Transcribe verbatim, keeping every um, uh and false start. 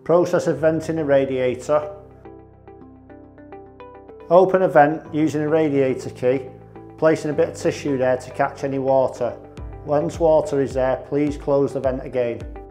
Process of venting a radiator. Open a vent using a radiator key, placing a bit of tissue there to catch any water. Once water is there, please close the vent again.